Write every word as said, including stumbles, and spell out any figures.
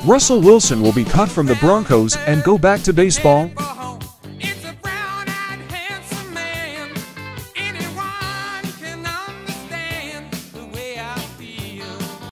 Russell Wilson will be cut from the Broncos and go back to baseball?